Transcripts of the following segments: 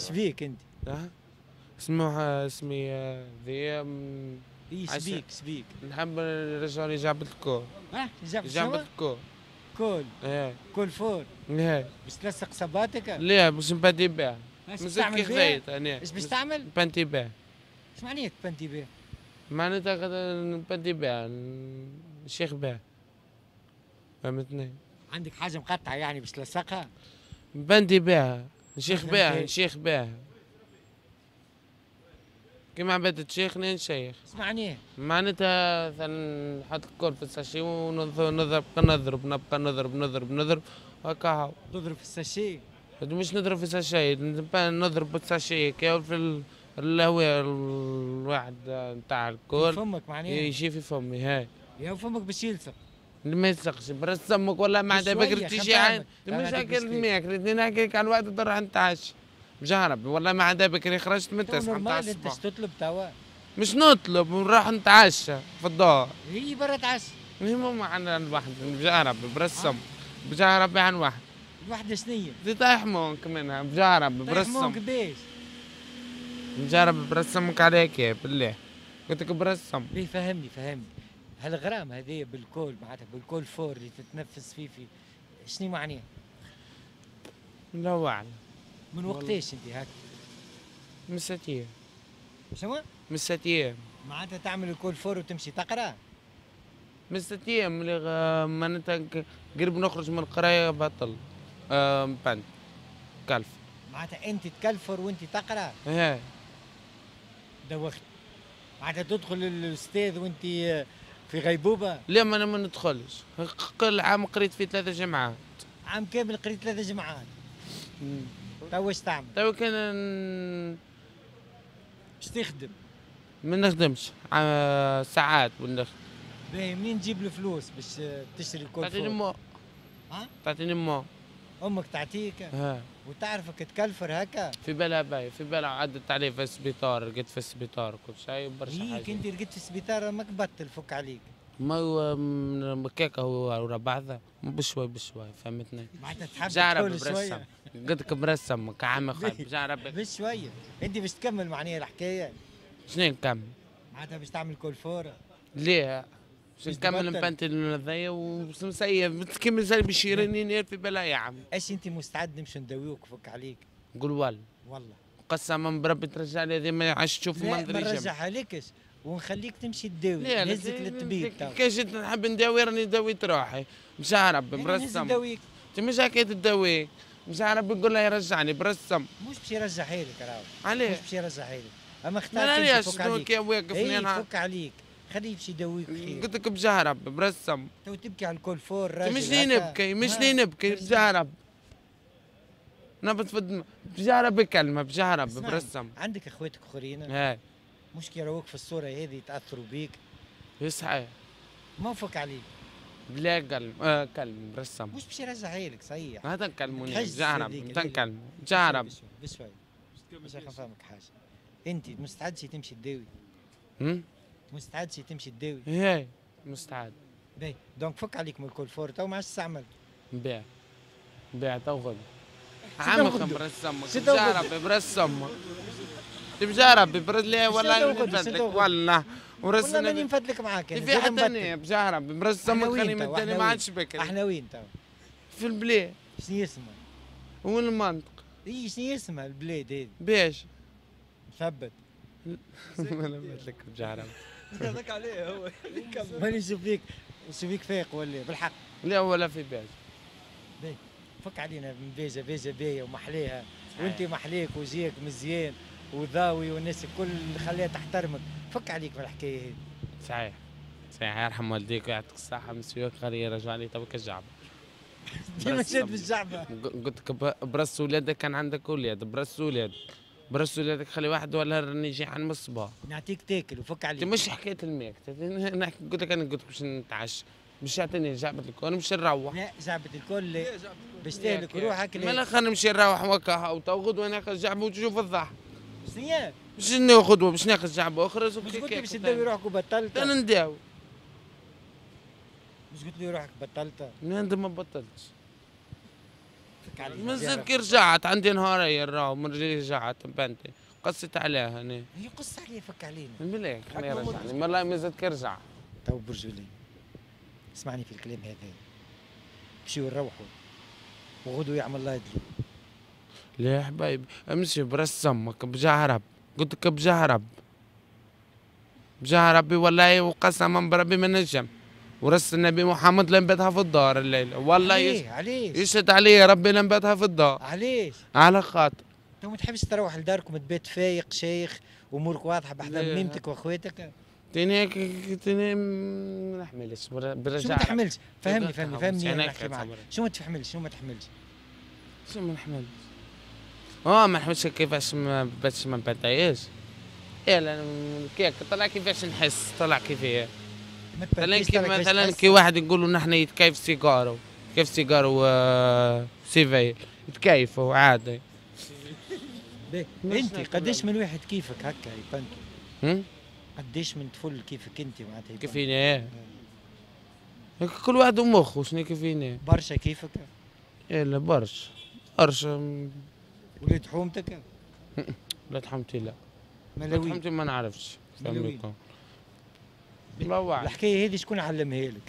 شبيك انت؟ اسمي ذي اي شبيك نحب نرجعوا لي جعبة الكول. جعبة الكول. كول. ايه كول فور. ايه باش تلصق صباتك؟ لا باش نبدي بها. اش تستعمل بها؟ اش باش تعمل؟ نبنتي بها. اش معنيه تبنتي بها؟ معناتها نبنتي بها نشيخ بها. فهمتني؟ عندك حاجة مقطعة يعني باش تلصقها؟ نبنتي بها نشيخ بها كيما عباد تشيخني نشيخ. اش معنيه؟ معناتها مثلا نحط الكل في الساشي ونضرب نبقى نضرب هكا هاو. تضرب في الساشي؟ مش نضرب في الساشي نضرب في الساشي كي في الهواء الواحد نتاع الكل في فمك معناها؟ يجي في فمي هاي. يا فمك باش يلصق. ما يلصقش برس سمك ولا ما عندها بكري تيجي عين مش هكا الميك الاثنين هكاك على الوقت نروح نتعشى بجهرب والله ما عندها بكري خرجت من 9 نتاع الصباح. انت تطلب توا؟ مش نطلب ونروح نتعشى في الدار. هي برا تعشى. المهم عندنا الواحد بجهرب برسم بجهرب عن واحد. الوحدة شنية؟ دي طايح مونك منها بجهرب برسم. طايح مونك باش؟ بجهرب برسمك عليك يا بالله. قلت لك برسم. ليه فهمني هالغرام هذه بالكول معناتها بالكول فور اللي تتنفس فيه شنو معناه؟ لا أعلم. من وقتاش انت هكا؟ من 6 أيام. شنو؟ من 6 أيام. معناتها تعمل الكول فور وتمشي تقرا؟ من 6 أيام اللي معناتها قريب نخرج من القراية بطل. بنت كلف. معناتها انت تكلفر وانت تقرا؟ ايه. دوخت. معناتها تدخل الاستاذ وانت في غيبوبة؟ لا ما انا ما ندخلش. كل عام قريت فيه 3 جامعات. عام كامل قريت 3 جامعات. تو واش تعمل؟ تو كان باش تخدم؟ ما نخدمش ساعات ونخدم. باهي منين تجيب الفلوس باش تشتري الكل؟ تعطيني مو. ها؟ تعطيني مو. امك تعطيك؟ ها. وتعرفك تكلفر هكا؟ في بالها باهي في بالها عدت عليه في السبيطار رقدت في السبيطار كل شيء برشا حاجات. هيك انت رقدت في السبيطار ماك بطل فك عليك. ما هو مكاكا هو ورا بعضها بشوي فهمتني. معناتها تحب تقول شويه. قلت لك مرسم كعام خايب جارب بشويه. انت باش تكمل معناها الحكايه؟ شنو نكمل؟ معناتها باش تعمل كل فور؟ ليه؟ باش نكمل نبنتي النظية ومسيب كيما سالي بشيرين ينير في بلا يا عم. ايش انت مستعد نمشي نداويوك فك عليك؟ قول والله قسما بربي ترجع لي هذه ما عادش تشوف منظري. لا ما نرجعها لكش ونخليك تمشي تداوي. نهزك للطبيب. كي جيت نحب نداوي راني داويت روحي مشارب مرسم. نداويك انت مش هكا تداويك مشارب يقول له يرجعني برسم. مش باش يرجعها لك راهو. عليه؟ مش باش يرجعها لك. اما اختار انا فك عليك. كي واقفني انا فك عليك خليه باش يداويك خير. قلت لك بجهرب برسم. تو تبكي على الكل فور راجل. مش لي نبكي بجهرب. نبت في بجهرب بكلمه بجهرب برسم. عندك اخواتك اخرين؟ هاي مش كي يراوك في الصوره هذه يتاثروا بيك؟ صحيح. ما فك عليك. بلا كلم برسم. مش باش يرجعها لك صحيح. هذا نكلموني بجهرب تنكلم بجهرب. بشوي باش نفهمك حاجه. انت مستعد شي تمشي تداوي؟ مستعد شي تمشي تداوي؟ ايه مستعد. باهي دونك فك عليك من الكل فور تو ما عادش تستعمل. بيع تو غد. عمك برسمك بجهرب برسمك. بجهرب برجلي والله نفدلك والله ورسمنا ماني نفدلك معاك. في حد ثاني بجهرب برسمك خلي مداني ما عادش بكري. احنا وين تو؟ في البلاد. شنو اسمها؟ وين المنطق؟ اي شنو اسمها البلاد هذه؟ باش؟ مثبت. ما نمت لك بجهرب. هذاك عليه هو. ماني نشوف فيك فايق ولا بالحق؟ لا ولا في باش. باهي فك علينا من بيجا باهيه ومحليها وانت محليك وجيك مزيان وضاوي والناس الكل خليها تحترمك. فك عليك من الحكايه هذه. صحيح يرحم والديك ويعطيك الصحة مسيوك خليه يرجع لي توك الجعبة. ديما شاد بالجعبة. قلت لك برس ولادك كان عندك ولاد برس ولادك خلي واحد ولا راني جاي عن مصباح. نعطيك تاكل وفك عليك. مش حكاية الماك نحكي قلت لك باش نتعشى باش يعطيني جعبة الكل نمشي نروح. لا جعبة الكل باش تهلك روحك. مالا خلينا نمشي نروح وكا وتو غدوة ناخذ جعبة وتشوف الضحك. شنيا؟ باش ناخذ باش ناخذ جعبة أخرى. مش قلت لي باش تداوي روحك وبطلت؟ أنا نداوي. مش قلت لي روحك بطلت؟ لا أنت ما بطلتش. فك علي من زلك رجعت عندي نهارية راهو من رجعت بنتي قصت عليها هنا. هي قص عليه فك علينا. بالله خليه يرجعني والله ما زدك رجع. تو برجولي اسمعني في الكلام هذا، مشيو نروحوا وغدوا يعمل الله يدلي. لا يا حبايبي امشي برس امك بجهرب، قلت لك بجهرب بجهربي والله وقسما بربي ما نجم. ورس النبي محمد لنبتها في الدار الليله والله. عليش يشهد علي ربي لنبتها في الدار. عليش؟ على خاطر انت ما تحبش تروح لداركم تبات فايق شيخ وامورك واضحه بحذا ميمتك واخواتك؟ تاني ما نحملش برجع. شو ما تحملش؟ فهمني انا نحكي معك. شو ما تحملش؟ شو ما نحملش؟ ما نحملش كيفاش ما بتعيش. ايه لان كيك طلع كيفاش نحس، طلع كيفاه. مثلا كي واحد يقول له نحن يتكيف سيجارو، كيف سيجارو سيفيل يتكيفوا عادي. انت قداش من واحد كيفك هكا يبنتو؟ قداش من طفل كيفك انت معناتها؟ كيفيني كل واحد ومخه شنو كيفيني. برشا كيفك؟ ايه لا برشا. ولاد حومتك؟ ولاد حومتي لا. ملاوي حومتي ما نعرفش. فهمتكم. الحكايه هذه شكون علمها لك؟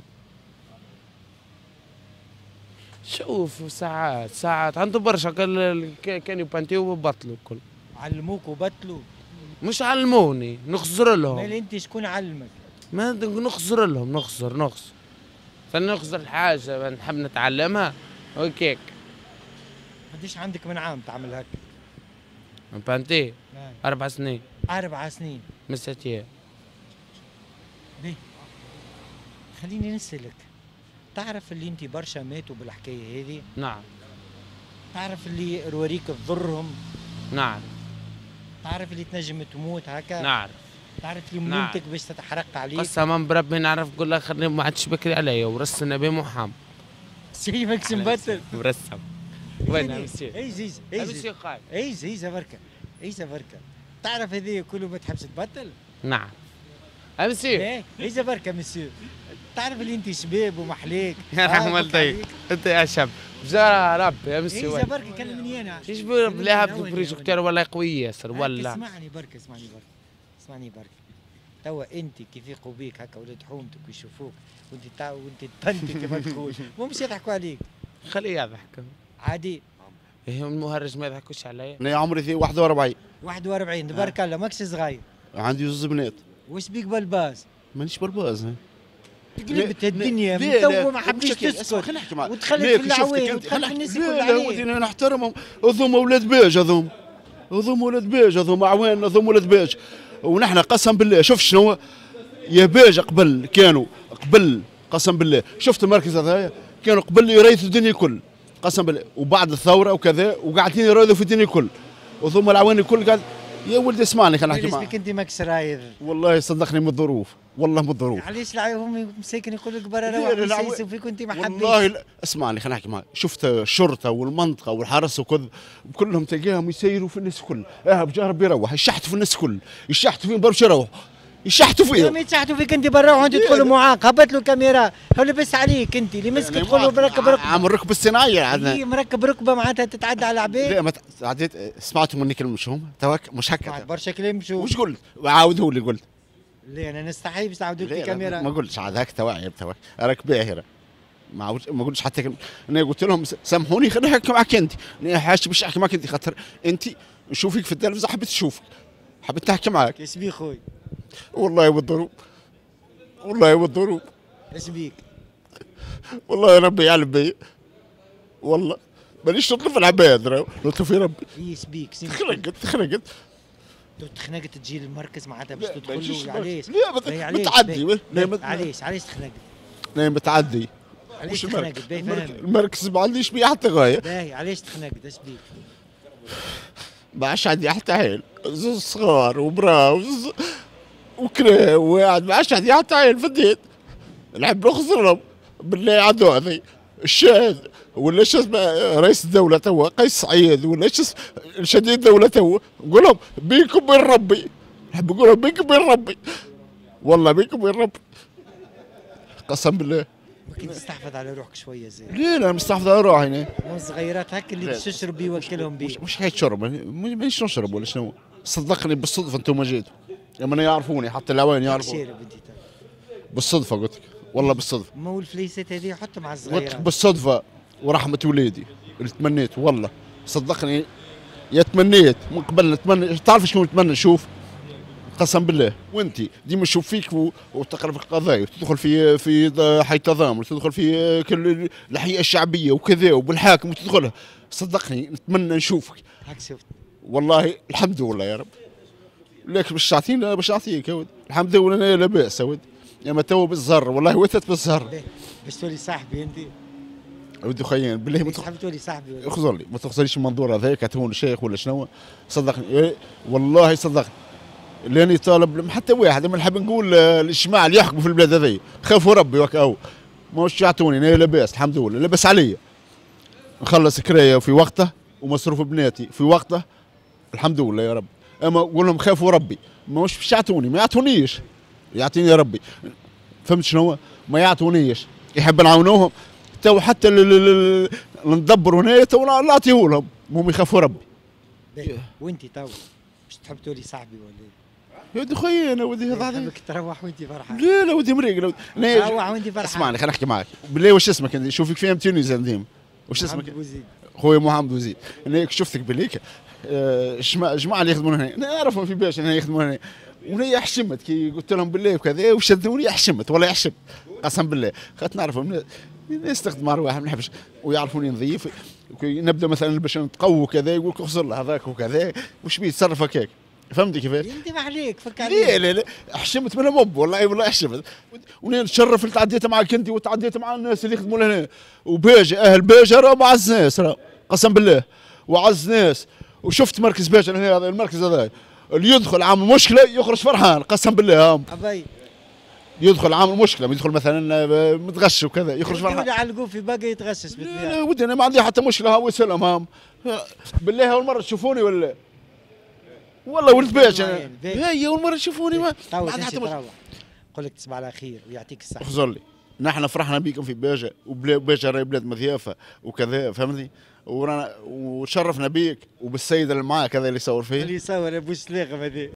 شوف ساعات عنده برشا كانوا يبانتيو وبطلوا الكل. علموك وبطلوا؟ مش علموني نخزر لهم. مال انت شكون علمك؟ ما نخزر لهم نخزر فنخزر الحاجه نحب نتعلمها وكيك. قديش عندك من عام تعمل هكا؟ بانتي 4 سنين. 4 سنين من 6 ايام. خليني نسألك، تعرف اللي انت برشا ماتوا بالحكايه هذه؟ نعم. تعرف اللي رواريك تضرهم؟ نعم. تعرف اللي تنجم تموت هكا؟ نعرف. تعرف اللي مليمتك باش تتحرق عليك؟ قسما بربي نعرف نقول لك خليني ما عادش بكري عليا ورس النبي محمد. سيفك مبتل مرسم. وين امسي؟ ايزي بركه. تعرف هذه كله ما تحبش تبطل؟ نعم. امسي ايزي بركه مسيو. تعرف اللي انت شباب ومحليك. يا رحم والديك انت يا شاب بجارة ربي يا مسيو. ايزي بركه كلمني انا. ايش بلاها بروجيكتور والله قوي ياسر والله. اسمعني بركه. توا انت كيف يقوا بيك هكا ولاد حومتك ويشوفوك وانت تبنتي كما تقول مش يضحكوا عليك. خليه يضحك عادي. إيه المهرج ما يضحكوش عليا. انا عمري 41. 41 تبارك الله ماكش صغير. عندي 2 بنات. واش بيك بالباز؟ مانيش بالباز. قلبت الدنيا من تو ما حبيتش تسكت ودخلت في العوين ودخلت في الناس الكل عليك. انا نحترمهم. هذوما ولاد باج هذوما عوان ولاد باج. ونحن قسم بالله شوف شنو يا باج قبل قسم بالله شفت المركز هذايا كانوا قبل يريثوا الدنيا الكل قسم بالله وبعد الثوره وكذا وقاعدين يريثوا في الدنيا الكل وثم العوان الكل قال يا ولدي اسمعني خلينا نحكي معك. انت ماكش رايض والله صدقني من الظروف والله من الظروف. علاش هم مساكن يقول لك برا روح يسيسوا فيك وانت ما حبيتش. والله اسمعني خلينا نحكي معك. شفت الشرطه والمنطقه والحرس وكذا كلهم تلقاهم يسيروا في الناس الكل. بجرب يروح يشحتوا في الناس الكل يشحتوا فيهم برشا يروح يشحتوا فيهم. ما يشحتوا فيك انت برا وانت تقول معاق هبط له كاميرا هو لبس عليك انت اللي مسك تقول له مركب ركبه. عامل ركبه الصناعيه عندنا. مركب ركبه معناتها تتعدى على العباد. لا ما تعديت. سمعتوا مني كلمه مشهم توك مش هكا. برشا كلام مشوا. وش قلت؟ عاودوا لي قلت. لا انا نستحي باش تعاودوا لي الكاميرا. ما قلتش عاد هاك توعي توك راك باهره. ما قلتش حتى كلمه. انا قلت لهم سامحوني خليني نحكي معك انت. انا حاجه باش نحكي معك انت خاطر انت نشوفك في التلفزيون حبيت نشوفك حبيت نحكي معك. ايش بيك خويا؟ والله والظروف. ايش بيك؟ والله يا ربي يعلم بيا. والله مانيش نطلب في العباد نطلب في ربي. ايش بيك؟ تخنقت تخنقت تجي للمركز معناتها باش تدخل له علاش؟ لا متعدي. علاش تخنقت؟ لا متعدي. علاش تخنقت؟ المركز ما عنديش بيه حتى غايه. باهي علاش تخنقت؟ ايش بيك؟ ما عادش عندي حتى عيل زوز صغار وبرا وكرا وقاعد ما عادش عندي حتى عيل في الدين. نحب نخسرهم بالله عدو هذي الشاهد ولا شو اسمه رئيس الدولة توا قيس سعيد ولا شو شديد الدولة توا نقول لهم بينكم وبين ربي. نحب نقول لهم بينكم وبين ربي والله بينكم وبين ربي قسم بالله. ممكن تستحفظ على روحك شوية زين. ليه انا مستحفظ على روحي الصغيرات هكا اللي باش تشرب بيه وكلهم بيه. مش حكايه شرب، مانيش نشرب ولا شنو. صدقني بالصدفه انتم جيتوا، لما انا يعرفوني حتى العوين يعرفوني. بالصدفه قلت لك، والله بالصدفه. ما هو الفليسات هذه حطهم على قلت الصغيرات. لك بالصدفه ورحمه وليدي اللي تمنيت والله صدقني. يا تمنيت من قبل نتمنى، تعرف شنو نتمنى نشوف؟ قسم بالله وانت ديما نشوف فيك وتقرا في القضايا وتدخل في حي التضامن وتدخل في كل الحقيقه الشعبيه وكذا وبالحاكم وتدخلها. صدقني نتمنى نشوفك. هاك شفت والله الحمد لله يا رب. ليك باش تعطيني لا باش نعطيك يا ولد. الحمد لله انا لاباس يا ولد. اما تو بالزهر والله وثت بالزهر. باش تولي صاحبي انت. ودي خيان بالله ما تحب تولي صاحبي. اخزر لي ما تخزرليش المنظور هذاك تهون شيخ ولا شنو. صدقني والله صدقني لاني طالب حتى واحد ما نحب نقول الاجماع اللي يحكموا في البلاد هذي خافوا ربي وكاو ماهوش يعطوني انا لاباس الحمد لله لاباس عليا نخلص كرايه في وقته ومصروف بناتي في وقته الحمد لله يا رب. اما نقول لهم خافوا ربي ماهوش باش يعطوني ما يعطونيش يعطيني ربي فهمت شنو ما يعطونيش يحب نعاونوهم تو حتى ندبروا هنا تو نعطيه لهم هم يخافوا ربي. وانت تو باش تحب تولي صاحبي ولا ايه؟ يا ودي خويا انا ودي هذا نحبك تروح وانت فرحان. لا لا ودي مريق روح وانت فرحان. اسمعني خليني نحكي معك بالله واش اسمك انت نشوفك فيها تونس ديما واش اسمك؟ خويا محمد بوزيد انا شفتك بالليك جماعه اللي يخدمون هنا نعرفهم في باش هنا يخدمون هنا وهي حشمت كي قلت لهم بالله وكذا وشدوني حشمت والله حشمت قسم بالله خاطر نعرفهم الناس تخدم مع واحد ما نحبش ويعرفوني نظيف نبدا مثلا باش نتقوى كذا يقول لك اخسر له هذاك وكذا وش بيه تصرف هكاك فهمتي كيفاش؟ انت ما عليك فك عليك. لا حشمت من مب والله حشمت وانا نتشرف اللي تعديت معك انت وتعديت مع الناس اللي يخدموا هنا وباجا اهل باجا راه معز ناس راه قسم بالله وعز ناس وشفت مركز باجا هنا هذا المركز هذا اللي يدخل عامل مشكله يخرج فرحان قسم بالله هم ابي يدخل عامل مشكله يدخل مثلا متغش وكذا يخرج فرحان. لا علقوا في باقي يتغشش بالطبيعه. لا ودي انا ما عندي حتى مشكله هاو سلام هم بالله اول مره تشوفوني ولا والله ولد باجا هي اول مره تشوفوني ما عندي حتى مشكله. نقول لك تصبح على خير ويعطيك الصحه. اخزر لي نحن فرحنا بكم في باجا وباجا راهي بلاد مضيافه وكذا فهمتني ورانا وشرفنا بيك وبالسيد اللي معاك هذا اللي يصور فيه اللي يصور ابو سلاقه هذا